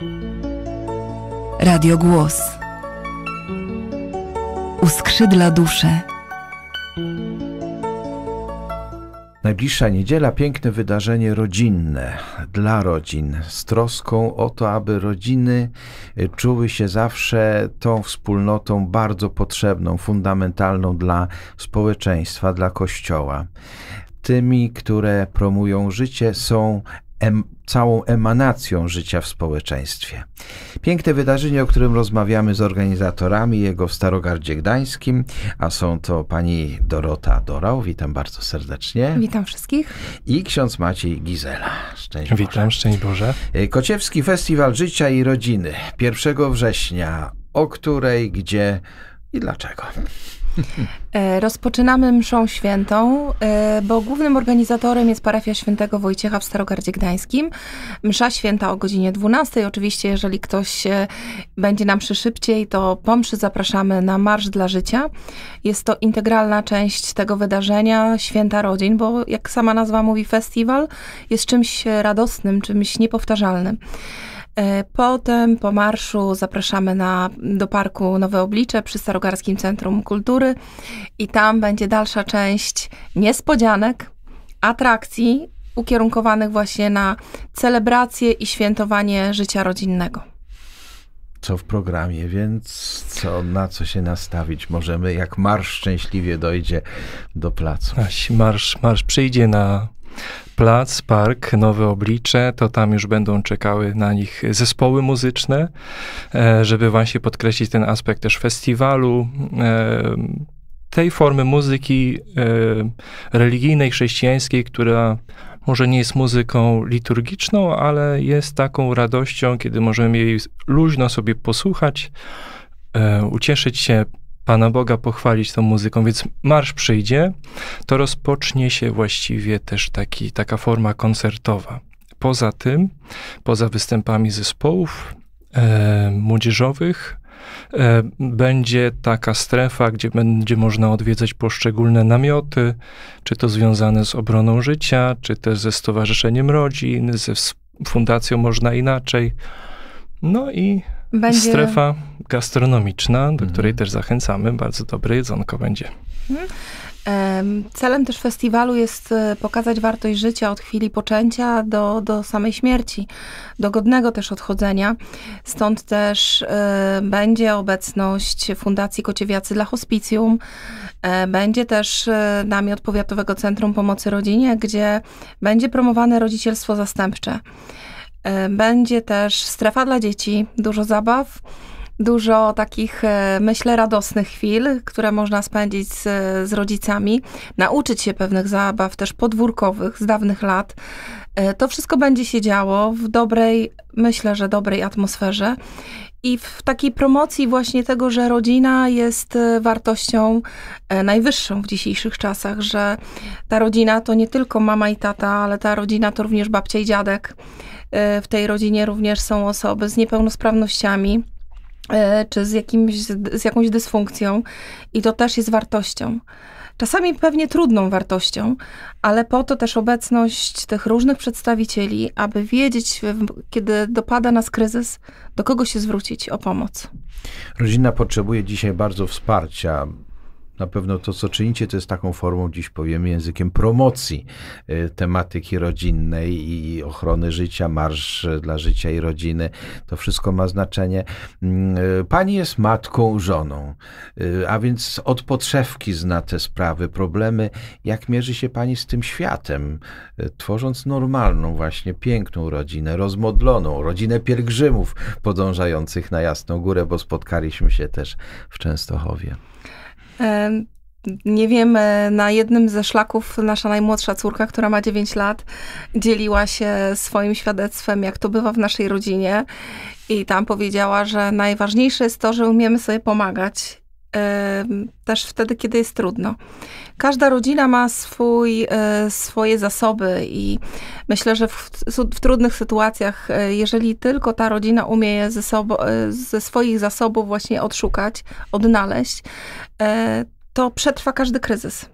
Radio Głos uskrzydla duszę. Najbliższa niedziela, piękne wydarzenie rodzinne, dla rodzin, z troską o to, aby rodziny czuły się zawsze tą wspólnotą bardzo potrzebną, fundamentalną dla społeczeństwa, dla Kościoła. Tymi, które promują życie, są całą emanacją życia w społeczeństwie. Piękne wydarzenie, o którym rozmawiamy z organizatorami jego w Starogardzie Gdańskim, a są to pani Dorota Dorał, witam bardzo serdecznie. Witam wszystkich. I ksiądz Maciej Gizela. Szczęść Boże. Witam, szczęść Boże. Kociewski Festiwal Życia i Rodziny, 1 września, o której, gdzie i dlaczego? Rozpoczynamy mszą świętą, bo głównym organizatorem jest parafia Świętego Wojciecha w Starogardzie Gdańskim. Msza święta o godzinie 12. Oczywiście, jeżeli ktoś będzie na mszy szybciej, to po mszy zapraszamy na Marsz dla Życia. Jest to integralna część tego wydarzenia, Święta Rodzin, bo jak sama nazwa mówi, festiwal jest czymś radosnym, czymś niepowtarzalnym. Potem po marszu zapraszamy do Parku Nowe Oblicze przy Starogarskim Centrum Kultury i tam będzie dalsza część niespodzianek, atrakcji ukierunkowanych właśnie na celebrację i świętowanie życia rodzinnego. Co w programie, więc na co się nastawić możemy, jak marsz szczęśliwie dojdzie do placu? Marsz przyjdzie na plac, park, Nowe Oblicze, to tam już będą czekały na nich zespoły muzyczne, żeby właśnie podkreślić ten aspekt też festiwalu, tej formy muzyki religijnej, chrześcijańskiej, która może nie jest muzyką liturgiczną, ale jest taką radością, kiedy możemy jej luźno sobie posłuchać, ucieszyć się, Pana Boga pochwalić tą muzyką, więc marsz przyjdzie, to rozpocznie się właściwie też taka forma koncertowa. Poza tym, poza występami zespołów młodzieżowych, będzie taka strefa, gdzie będzie można odwiedzać poszczególne namioty, czy to związane z obroną życia, czy też ze Stowarzyszeniem Rodzin, ze Fundacją Można Inaczej. No i strefa gastronomiczna, do której też zachęcamy. Bardzo dobre jedzonko będzie. Celem też festiwalu jest pokazać wartość życia od chwili poczęcia do samej śmierci, do godnego też odchodzenia. Stąd też będzie obecność Fundacji Kociewiacy dla Hospicjum, będzie też namiot Powiatowego Centrum Pomocy Rodzinie, gdzie będzie promowane rodzicielstwo zastępcze. Będzie też strefa dla dzieci, dużo zabaw, dużo takich, myślę, radosnych chwil, które można spędzić z rodzicami, nauczyć się pewnych zabaw też podwórkowych z dawnych lat. To wszystko będzie się działo w myślę, że dobrej atmosferze i w takiej promocji właśnie tego, że rodzina jest wartością najwyższą w dzisiejszych czasach, że ta rodzina to nie tylko mama i tata, ale ta rodzina to również babcia i dziadek. W tej rodzinie również są osoby z niepełnosprawnościami, czy z jakąś dysfunkcją i to też jest wartością. Czasami pewnie trudną wartością, ale po to też obecność tych różnych przedstawicieli, aby wiedzieć, kiedy dopada nas kryzys, do kogo się zwrócić o pomoc. Rodzina potrzebuje dzisiaj bardzo wsparcia. Na pewno to, co czynicie, to jest taką formą, dziś powiemy językiem promocji tematyki rodzinnej i ochrony życia, Marsz dla Życia i Rodziny. To wszystko ma znaczenie. Pani jest matką, żoną, a więc od podszewki zna te sprawy, problemy. Jak mierzy się pani z tym światem, tworząc normalną, właśnie piękną rodzinę, rozmodloną, rodzinę pielgrzymów podążających na Jasną Górę, bo spotkaliśmy się też w Częstochowie. Nie wiem, na jednym ze szlaków nasza najmłodsza córka, która ma 9 lat, dzieliła się swoim świadectwem, jak to bywa w naszej rodzinie i tam powiedziała, że najważniejsze jest to, że umiemy sobie pomagać, też wtedy, kiedy jest trudno. Każda rodzina ma swoje zasoby i myślę, że w trudnych sytuacjach, jeżeli tylko ta rodzina umie je ze swoich zasobów właśnie odszukać, odnaleźć, to przetrwa każdy kryzys.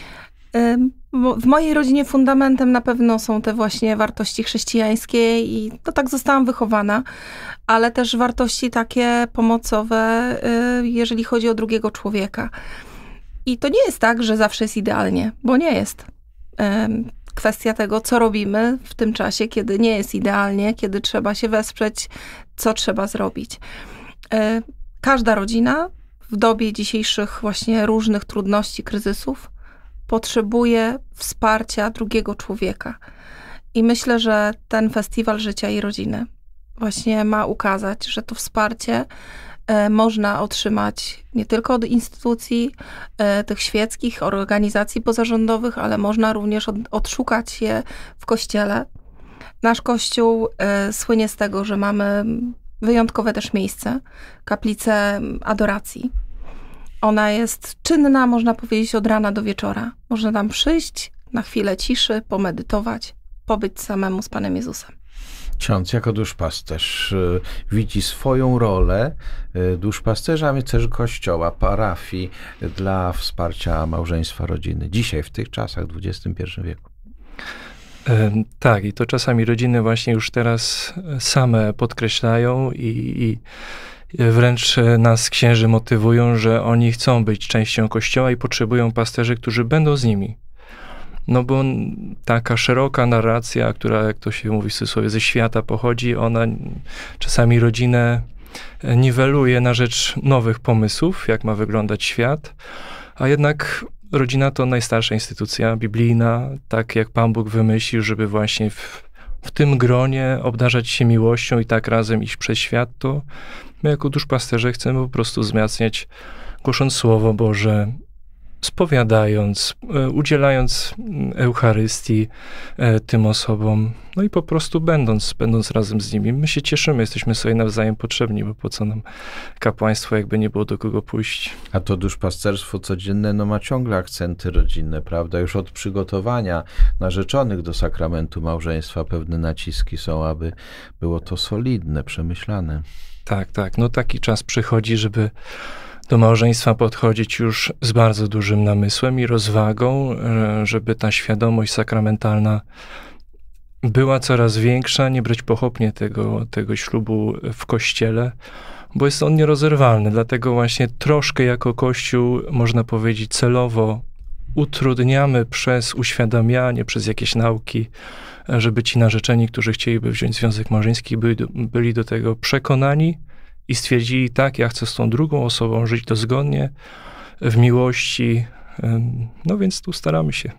W mojej rodzinie fundamentem na pewno są te właśnie wartości chrześcijańskie i to tak zostałam wychowana. ale też wartości takie pomocowe, jeżeli chodzi o drugiego człowieka. I to nie jest tak, że zawsze jest idealnie, bo nie jest. Kwestia tego, co robimy w tym czasie, kiedy nie jest idealnie, kiedy trzeba się wesprzeć, co trzeba zrobić. Każda rodzina w dobie dzisiejszych właśnie różnych trudności, kryzysów potrzebuje wsparcia drugiego człowieka. I myślę, że ten Festiwal Życia i Rodziny właśnie ma ukazać, że to wsparcie można otrzymać nie tylko od instytucji tych świeckich, organizacji pozarządowych, ale można również odszukać je w Kościele. Nasz Kościół słynie z tego, że mamy wyjątkowe też miejsce, kaplicę adoracji. Ona jest czynna, można powiedzieć, od rana do wieczora. Można tam przyjść na chwilę ciszy, pomedytować, pobyć samemu z Panem Jezusem. Ksiądz jako duszpasterz widzi swoją rolę duszpasterza, a też kościoła, parafii dla wsparcia małżeństwa, rodziny. Dzisiaj, w tych czasach, w XXI wieku. Tak, i to czasami rodziny właśnie już teraz same podkreślają i wręcz nas księży motywują, że oni chcą być częścią Kościoła i potrzebują pasterzy, którzy będą z nimi. No bo taka szeroka narracja, która, jak to się mówi w cudzysłowie, ze świata pochodzi, ona czasami rodzinę niweluje na rzecz nowych pomysłów, jak ma wyglądać świat, a jednak rodzina to najstarsza instytucja biblijna, tak jak Pan Bóg wymyślił, żeby właśnie w tym gronie obdarzać się miłością i tak razem iść przez świat, to my jako duszpasterze chcemy po prostu wzmacniać, głosząc Słowo Boże, spowiadając, udzielając Eucharystii tym osobom, no i po prostu będąc razem z nimi. My się cieszymy, jesteśmy sobie nawzajem potrzebni, bo po co nam kapłaństwo, jakby nie było do kogo pójść. A to duszpasterstwo codzienne ma ciągle akcenty rodzinne, prawda? Już od przygotowania narzeczonych do sakramentu małżeństwa pewne naciski są, aby było to solidne, przemyślane. Tak. No taki czas przychodzi, żeby do małżeństwa podchodzić już z bardzo dużym namysłem i rozwagą, żeby ta świadomość sakramentalna była coraz większa, nie brać pochopnie tego ślubu w Kościele, bo jest on nierozerwalny. Dlatego właśnie troszkę jako Kościół, można powiedzieć, celowo utrudniamy przez uświadamianie, przez jakieś nauki, żeby ci narzeczeni, którzy chcieliby wziąć związek małżeński, byli do tego przekonani i stwierdzili, tak, ja chcę z tą drugą osobą żyć dozgodnie, w miłości. No więc tu staramy się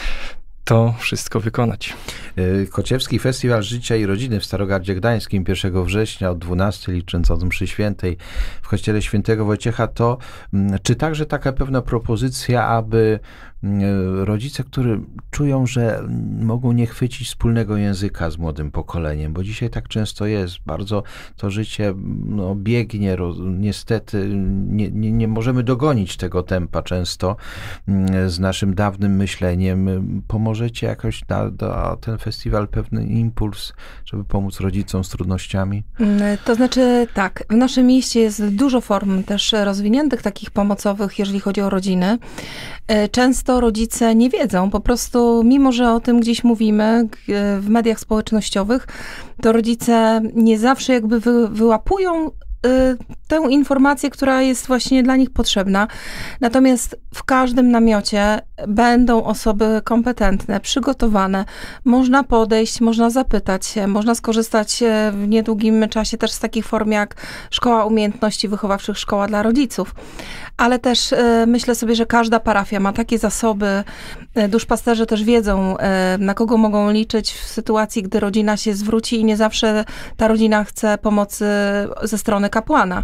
to wszystko wykonać. Kociewski Festiwal Życia i Rodziny w Starogardzie Gdańskim 1 września od 12, licząc od mszy świętej w kościele świętego Wojciecha, to czy także taka pewna propozycja, aby rodzice, którzy czują, że mogą nie chwycić wspólnego języka z młodym pokoleniem, bo dzisiaj tak często jest, bardzo to życie biegnie, niestety nie możemy dogonić tego tempa często z naszym dawnym myśleniem. Pomożecie jakoś na ten festiwal pewny impuls, żeby pomóc rodzicom z trudnościami? To znaczy tak, w naszym mieście jest dużo form też rozwiniętych takich pomocowych, jeżeli chodzi o rodziny. Często rodzice nie wiedzą, po prostu mimo, że o tym gdzieś mówimy w mediach społecznościowych, to rodzice nie zawsze jakby wyłapują tę informację, która jest właśnie dla nich potrzebna. Natomiast w każdym namiocie będą osoby kompetentne, przygotowane. Można podejść, można zapytać się, można skorzystać w niedługim czasie też z takich form jak Szkoła Umiejętności Wychowawczych, Szkoła dla Rodziców. Ale też myślę sobie, że każda parafia ma takie zasoby. Duszpasterze też wiedzą, na kogo mogą liczyć w sytuacji, gdy rodzina się zwróci i nie zawsze ta rodzina chce pomocy ze strony kapłana.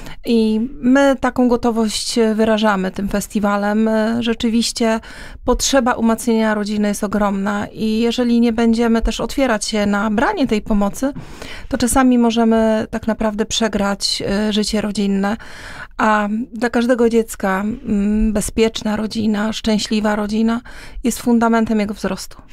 I my taką gotowość wyrażamy tym festiwalem. Rzeczywiście potrzeba umacnienia rodziny jest ogromna i jeżeli nie będziemy też otwierać się na branie tej pomocy, to czasami możemy tak naprawdę przegrać życie rodzinne. A dla każdego dziecka bezpieczna rodzina, szczęśliwa rodzina jest fundamentem jego wzrostu.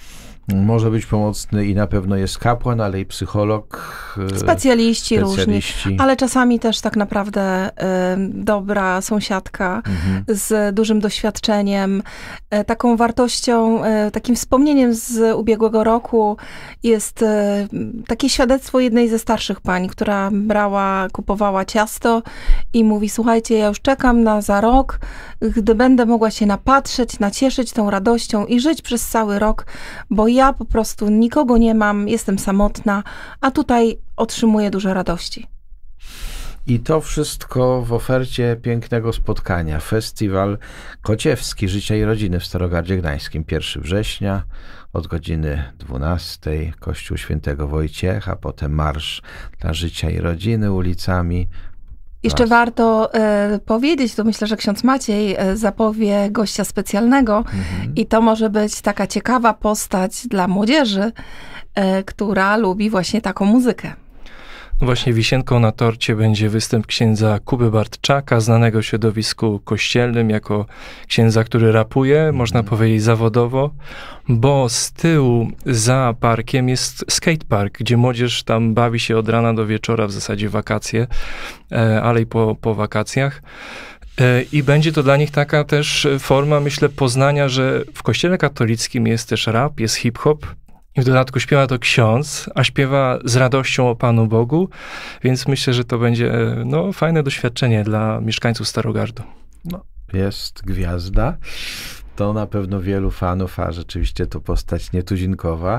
Może być pomocny i na pewno jest kapłan, ale i psycholog. Specjaliści różni, ale czasami też tak naprawdę dobra sąsiadka z dużym doświadczeniem. Taką wartością, takim wspomnieniem z ubiegłego roku jest takie świadectwo jednej ze starszych pań, która kupowała ciasto i mówi: słuchajcie, ja już czekam za rok, gdy będę mogła się napatrzeć, nacieszyć tą radością i żyć przez cały rok, bo ja po prostu nikogo nie mam, jestem samotna, a tutaj otrzymuję dużo radości. I to wszystko w ofercie pięknego spotkania. Festiwal Kociewski Życia i Rodziny w Starogardzie Gdańskim. 1 września od godziny 12, Kościół Świętego Wojciecha, potem Marsz dla Życia i Rodziny ulicami. Jeszcze warto powiedzieć, to myślę, że ksiądz Maciej zapowie gościa specjalnego i to może być taka ciekawa postać dla młodzieży, która lubi właśnie taką muzykę. No właśnie wisienką na torcie będzie występ księdza Kuby Bartczaka, znanego w środowisku kościelnym jako księdza, który rapuje, można powiedzieć zawodowo, bo z tyłu za parkiem jest skatepark, gdzie młodzież tam bawi się od rana do wieczora, w zasadzie wakacje, ale i po wakacjach. I będzie to dla nich taka też forma, myślę, poznania, że w kościele katolickim jest też rap, jest hip-hop, i w dodatku śpiewa to ksiądz, a śpiewa z radością o Panu Bogu, więc myślę, że to będzie fajne doświadczenie dla mieszkańców Starogardu. No, jest gwiazda. To na pewno wielu fanów, a rzeczywiście to postać nietuzinkowa,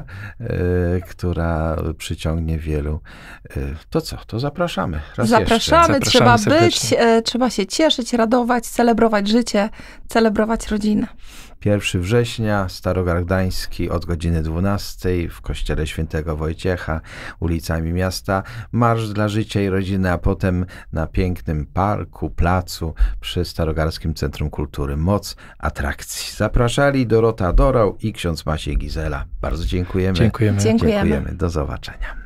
która przyciągnie wielu. To co? To zapraszamy. Zapraszamy, trzeba być, trzeba się cieszyć, radować, celebrować życie, celebrować rodzinę. 1 września, Starogard Gdański od godziny 12 w Kościele Świętego Wojciecha, ulicami miasta, Marsz dla Życia i Rodziny, a potem na pięknym parku, placu przy Starogardzkim Centrum Kultury. Moc atrakcji. Zapraszali Dorota Dorał i ksiądz Maciej Gizela. Bardzo dziękujemy. Dziękujemy. Dziękujemy. Do zobaczenia.